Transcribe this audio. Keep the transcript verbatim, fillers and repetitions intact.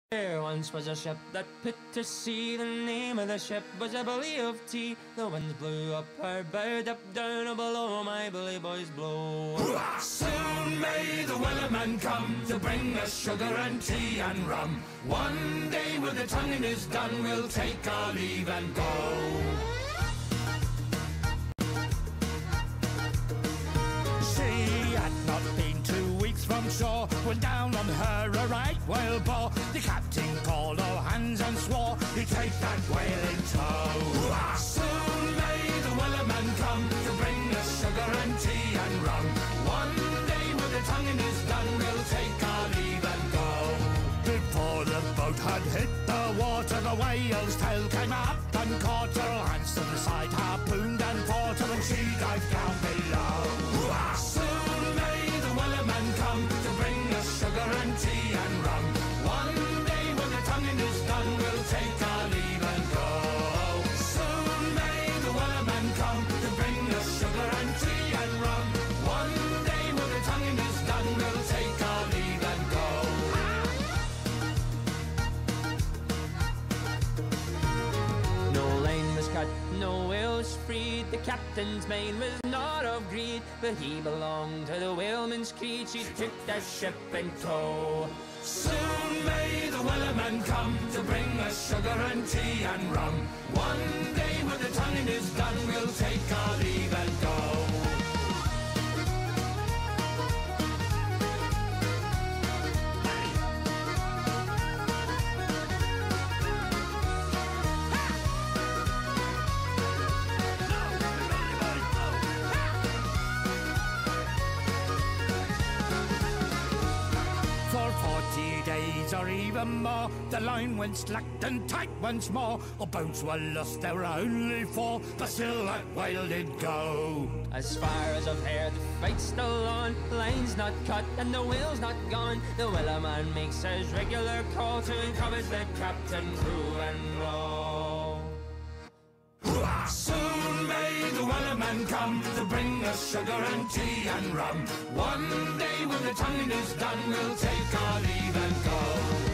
There once was a ship that put to sea. The name of the ship was a Billy of Tea. The winds blew up her bow, up down oh, below my bully boys blow. Soon may the Wellerman come to bring us sugar and tea and rum. One day when the tonguing is done, we'll take our leave and go. She had not been two weeks from shore when down on her a right whale bore. The captain called all hands and swore he'd take that whale in tow. Soon may the Wellerman come to bring us sugar and tea and rum. One day when the tonguing is done, we'll take our leave and go. Before the boat had hit the water, the whale's tail came up and caught her. Handsome side harpooned and fought her, and she dived down below. Soon may the Wellerman come to bring us sugar and tea and rum. One day when the tonguing is done, we'll take our leave and go. Soon may the Wellerman come to bring us sugar and tea and rum. One day when the tonguing is done, we'll take our leave and go. No line was cut, no whales freed. The captain's mind was not of greed, but he belonged to the whaleman's creed. She took that ship in tow. Soon may the Wellerman come to bring us sugar and tea and rum. One day when the tonguing is done, we'll take our leave and go. For forty days or even more, the line went slack and tight once more. Our boats were lost, there were only four, but still that whale did go. As far as I've heard, the fight's still on. Line's not cut and the whale's not gone. The Wellerman makes his regular call to encourage the captain, crew and row. Soon may the Wellerman come to bring us sugar and tea and rum. One day when the tonguing is done, we'll take our leave and go.